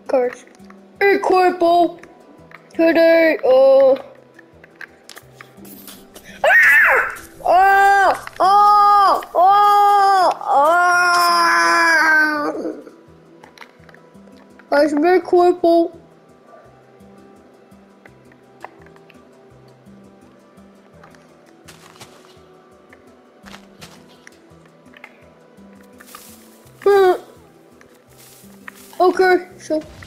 cards. Hey, Corporal. Today, That's me, Corporal. Okay, so